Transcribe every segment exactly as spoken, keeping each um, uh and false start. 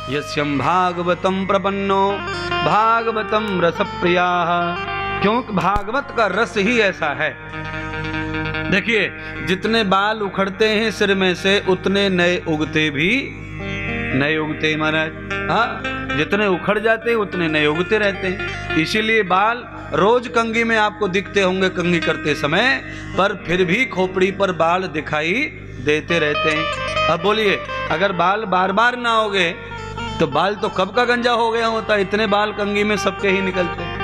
यस्यं भागवतम प्रपन्नो भागवतम रसप्रिया। क्योंकि भागवत का रस ही ऐसा है। देखिए, जितने बाल उखड़ते हैं सिर में से उतने नए उगते भी नए उगते महाराज। हाँ, जितने उखड़ जाते हैं उतने नए उगते रहते हैं। इसीलिए बाल रोज कंघी में आपको दिखते होंगे कंघी करते समय, पर फिर भी खोपड़ी पर बाल दिखाई देते रहते हैं। अब बोलिए, अगर बाल बार बार ना होगे तो बाल तो कब का गंजा हो गया होता। इतने बाल कंघी में सबके ही निकलते हैं।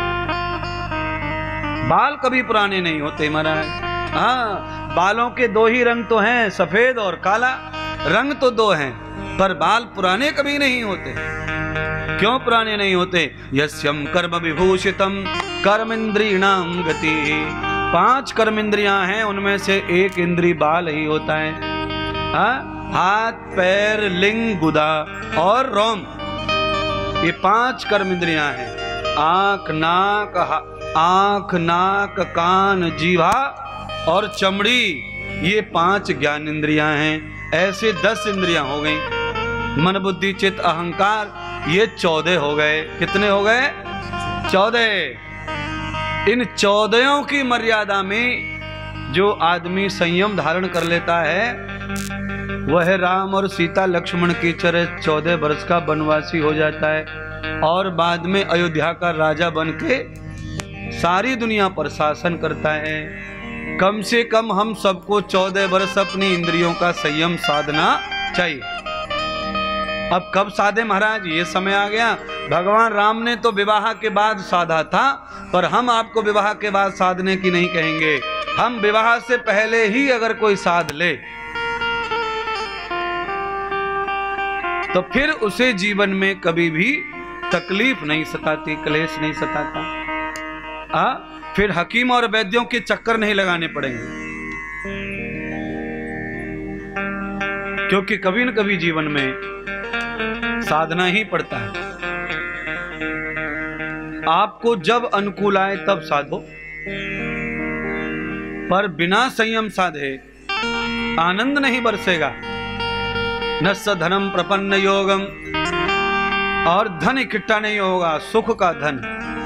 बाल कभी पुराने नहीं होते महाराज। हाँ, बालों के दो ही रंग तो हैं, सफेद और काला। रंग तो दो हैं, पर बाल पुराने कभी नहीं होते। क्यों पुराने नहीं होते? यस्यम कर्म विभूषितम कर्मेंद्रियाणाम गति। पांच कर्म इंद्रियां हैं, उनमें से एक इंद्री बाल ही होता है। हाँ? हाथ, पैर, लिंग, गुदा और रोम, ये पांच कर्म इंद्रियां हैं। आंख, नाक, आंख, नाक, कान, जीवा और चमड़ी, ये पांच ज्ञान इंद्रियां हैं। ऐसे दस इंद्रियां हो गई। मन, बुद्धि, चित्त, अहंकार, ये चौदह हो गए। कितने हो गए? चौदह। इन चौदहों की मर्यादा में जो आदमी संयम धारण कर लेता है वह राम और सीता लक्ष्मण की तरह चौदह वर्ष का वनवासी हो जाता है और बाद में अयोध्या का राजा बन के सारी दुनिया पर शासन करता है। कम से कम हम सबको चौदह वर्ष अपनी इंद्रियों का संयम साधना चाहिए। अब कब साधे महाराज? ये समय आ गया। भगवान राम ने तो विवाह के बाद साधा था, पर हम आपको विवाह के बाद साधने की नहीं कहेंगे। हम विवाह से पहले ही अगर कोई साध ले तो फिर उसे जीवन में कभी भी तकलीफ नहीं सताती, क्लेश नहीं सताता। आ? फिर हकीम और वैद्यों के चक्कर नहीं लगाने पड़ेंगे, क्योंकि कभी न कभी जीवन में साधना ही पड़ता है। आपको जब अनुकूल आए तब साधो, पर बिना संयम साधे आनंद नहीं बरसेगा। न स धनम प्रपन्न योगम, और धन इकट्ठा नहीं होगा, सुख का धन।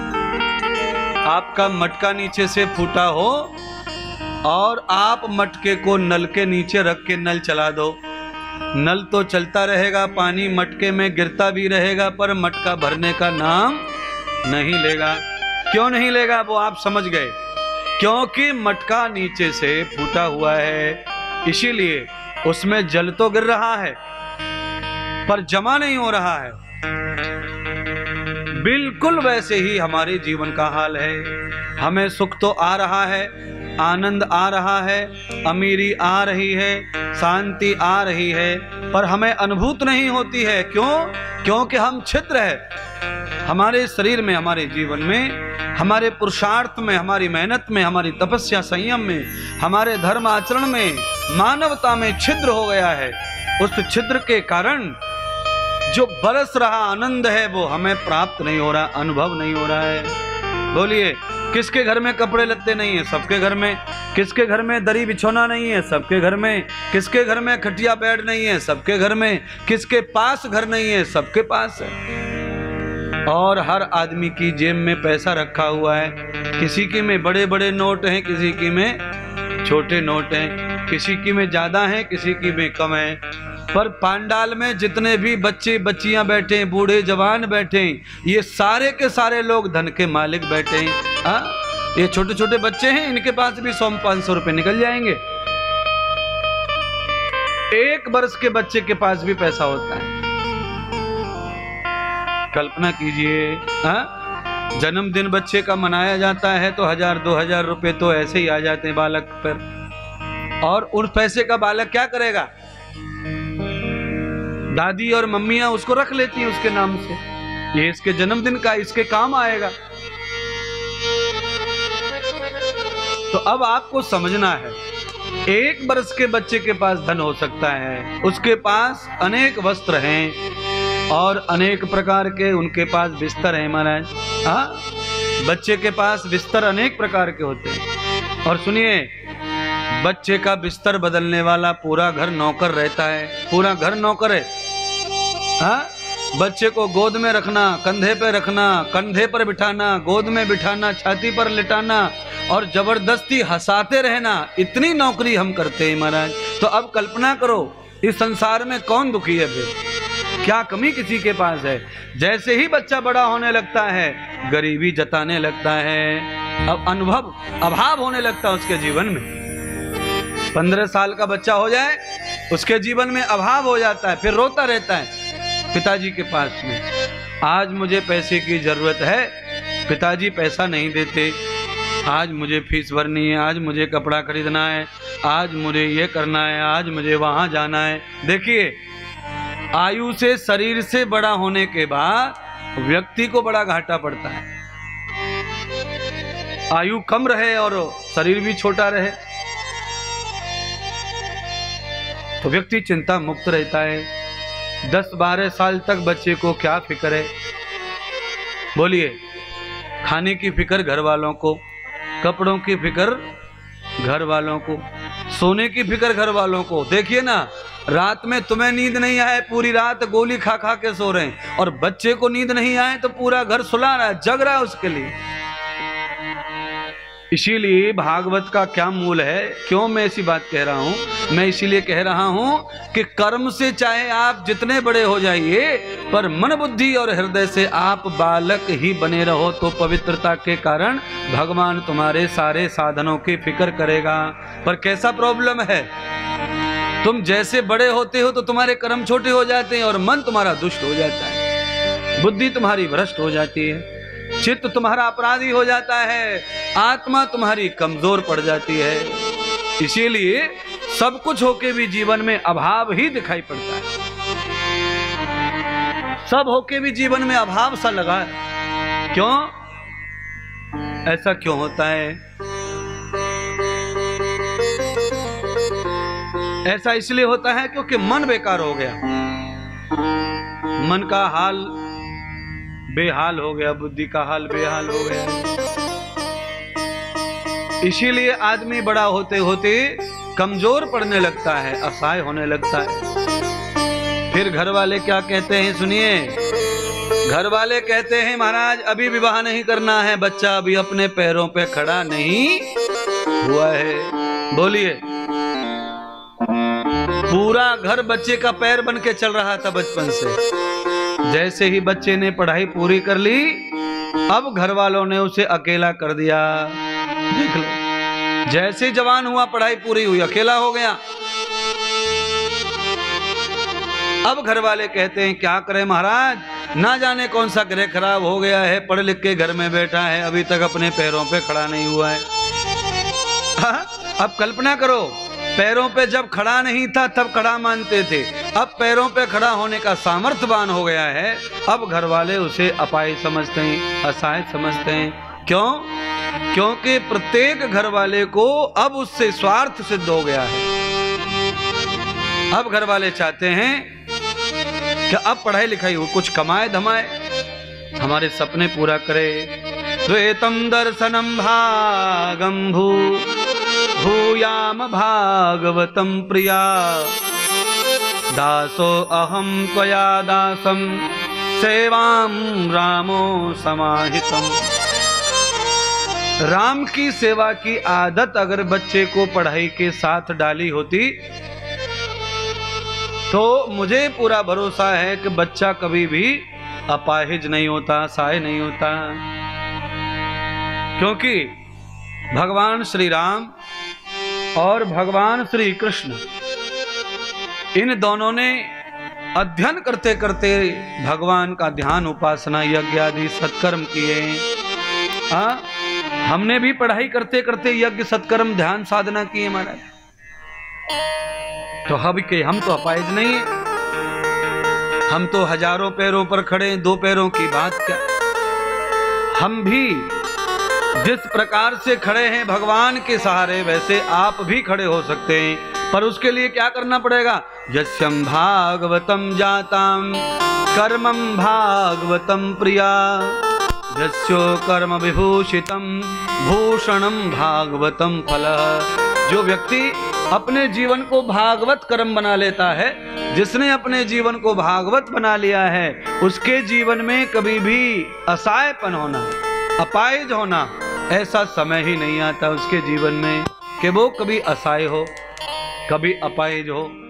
आपका मटका नीचे से फूटा हो और आप मटके को नल के नीचे रख के नल चला दो, नल तो चलता रहेगा, पानी मटके में गिरता भी रहेगा, पर मटका भरने का नाम नहीं लेगा। क्यों नहीं लेगा? वो आप समझ गए, क्योंकि मटका नीचे से फूटा हुआ है, इसीलिए उसमें जल तो गिर रहा है पर जमा नहीं हो रहा है। बिल्कुल वैसे ही हमारे जीवन का हाल है। हमें सुख तो आ रहा है, आनंद आ रहा है, अमीरी आ रही है, शांति आ रही है, पर हमें अनुभूत नहीं होती है। क्यों? क्योंकि हम छिद्र है। हमारे शरीर में, हमारे जीवन में, हमारे पुरुषार्थ में, हमारी मेहनत में, हमारी तपस्या संयम में, हमारे धर्म आचरण में, मानवता में छिद्र हो गया है। उस छिद्र के कारण जो बरस रहा आनंद है वो हमें प्राप्त नहीं हो रहा, अनुभव नहीं हो रहा है। बोलिए, किसके घर में कपड़े लत्ते नहीं है? सबके घर में। किसके घर में दरी बिछौना नहीं है? सबके घर में। किसके घर में खटिया बेड नहीं है? सबके घर में। किसके पास घर नहीं है? सबके पास है। और हर आदमी की जेब में पैसा रखा हुआ है। किसी की में बड़े बड़े नोट हैं, किसी की में छोटे नोट हैं, किसी की में ज्यादा हैं, किसी की में कम है। पर पांडाल में जितने भी बच्चे बच्चियां बैठे हैं, बूढ़े जवान बैठे हैं, ये सारे के सारे लोग धन के मालिक बैठे हैं। हाँ, ये छोटे छोटे बच्चे हैं, इनके पास भी सौ पांच सौ रुपए निकल जाएंगे। एक वर्ष के बच्चे के पास भी पैसा होता है। कल्पना कीजिए, हाँ, जन्मदिन बच्चे का मनाया जाता है तो हजार दो हजार रुपए तो ऐसे ही आ जाते हैं बालक पर। और उन पैसे का बालक क्या करेगा? दादी और मम्मियां उसको रख लेती हैं उसके नाम से, ये इसके जन्मदिन का, इसके काम आएगा। तो अब आपको समझना है, एक वर्ष के बच्चे के पास धन हो सकता है, उसके पास अनेक वस्त्र हैं और अनेक प्रकार के उनके पास बिस्तर हैं महाराज। हाँ, बच्चे के पास बिस्तर अनेक प्रकार के होते हैं। और सुनिए, बच्चे का बिस्तर बदलने वाला पूरा घर नौकर रहता है, पूरा घर नौकर है। हाँ, बच्चे को गोद में रखना, कंधे पे रखना, कंधे पर बिठाना, गोद में बिठाना, छाती पर लिटाना और जबरदस्ती हंसाते रहना, इतनी नौकरी हम करते हैं महाराज। तो अब कल्पना करो इस संसार में कौन दुखी है, फिर क्या कमी किसी के पास है। जैसे ही बच्चा बड़ा होने लगता है गरीबी जताने लगता है, अब अनुभव अभाव होने लगता है उसके जीवन में। पंद्रह साल का बच्चा हो जाए उसके जीवन में अभाव हो जाता है, फिर रोता रहता है पिताजी के पास में, आज मुझे पैसे की जरूरत है, पिताजी पैसा नहीं देते, आज मुझे फीस भरनी है, आज मुझे कपड़ा खरीदना है, आज मुझे ये करना है, आज मुझे वहां जाना है। देखिए आयु से, शरीर से बड़ा होने के बाद व्यक्ति को बड़ा घाटा पड़ता है। आयु कम रहे और शरीर भी छोटा रहे तो व्यक्ति चिंता मुक्त रहता है। दस बारह साल तक बच्चे को क्या फिक्र है, बोलिए। खाने की फिक्र घर वालों को, कपड़ों की फिक्र घर वालों को, सोने की फिक्र घर वालों को। देखिए ना, रात में तुम्हें नींद नहीं आए, पूरी रात गोली खा खा के सो रहे हैं, और बच्चे को नींद नहीं आए तो पूरा घर सुला रहा है, जग रहा है उसके लिए। इसीलिए भागवत का क्या मूल है, क्यों मैं ऐसी बात कह रहा हूं, मैं इसीलिए कह रहा हूं कि कर्म से चाहे आप जितने बड़े हो जाइए, पर मन बुद्धि और हृदय से आप बालक ही बने रहो तो पवित्रता के कारण भगवान तुम्हारे सारे साधनों की फिक्र करेगा। पर कैसा प्रॉब्लम है, तुम जैसे बड़े होते हो तो तुम्हारे कर्म छोटे हो जाते हैं और मन तुम्हारा दुष्ट हो जाता है, बुद्धि तुम्हारी भ्रष्ट हो जाती है, चित्त तुम्हारा अपराधी हो जाता है, आत्मा तुम्हारी कमजोर पड़ जाती है। इसीलिए सब कुछ होके भी जीवन में अभाव ही दिखाई पड़ता है, सब होके भी जीवन में अभाव सा लगा है। क्यों ऐसा क्यों होता है? ऐसा इसलिए होता है क्योंकि मन बेकार हो गया, मन का हाल बेहाल हो गया, बुद्धि का हाल बेहाल हो गया। इसीलिए आदमी बड़ा होते होते कमजोर पड़ने लगता है, असहाय होने लगता है। फिर घर वाले क्या कहते हैं सुनिए, घर वाले कहते हैं महाराज अभी विवाह नहीं करना है, बच्चा अभी अपने पैरों पे खड़ा नहीं हुआ है। बोलिए, पूरा घर बच्चे का पैर बन के चल रहा था बचपन से, जैसे ही बच्चे ने पढ़ाई पूरी कर ली अब घर वालों ने उसे अकेला कर दिया। देख लो, जैसे जवान हुआ पढ़ाई पूरी हुई अकेला हो गया। अब घर वाले कहते हैं क्या करें महाराज, ना जाने कौन सा ग्रह खराब हो गया है, पढ़ लिख के घर में बैठा है, अभी तक अपने पैरों पे खड़ा नहीं हुआ है। हा? अब कल्पना करो, पैरों पे जब खड़ा नहीं था तब खड़ा मानते थे, अब पैरों पे खड़ा होने का सामर्थ्यवान हो गया है, अब घर वाले उसे अपाय समझते हैं, असहाय समझते हैं। क्यों? क्योंकि प्रत्येक घर वाले को अब उससे स्वार्थ सिद्ध हो गया है। अब घर वाले चाहते हैं कि अब पढ़ाई लिखाई हो, कुछ कमाए धमाए, हमारे सपने पूरा करे। द्वैतम दर्शनम भागम भू भूयाम भागवतम प्रिया, दासो अहम त्वया दासम सेवाम रामो समाहितम। राम की सेवा की आदत अगर बच्चे को पढ़ाई के साथ डाली होती तो मुझे पूरा भरोसा है कि बच्चा कभी भी अपाहिज नहीं होता, सहाय नहीं होता। क्योंकि भगवान श्री राम और भगवान श्री कृष्ण इन दोनों ने अध्ययन करते करते भगवान का ध्यान, उपासना, यज्ञ आदि सत्कर्म किए। हाँ, हमने भी पढ़ाई करते करते यज्ञ सत्कर्म ध्यान साधना किए महाराज, तो हम के हम तो अपाहिज नहीं है, हम तो हजारों पैरों पर खड़े, दो पैरों की बात क्या। हम भी जिस प्रकार से खड़े हैं भगवान के सहारे, वैसे आप भी खड़े हो सकते हैं, पर उसके लिए क्या करना पड़ेगा? यस्यं भागवतम जाताम कर्मं भागवतम प्रिया, यस्यो कर्म विभूषितम भूषणम भागवतम फलः। जो व्यक्ति अपने जीवन को भागवत कर्म बना लेता है। जिसने अपने जीवन को भागवत बना लिया है उसके जीवन में कभी भी असहायपन होना, अपाहिज होना, ऐसा समय ही नहीं आता उसके जीवन में कि वो कभी असहाय हो, कभी अपाहिज हो।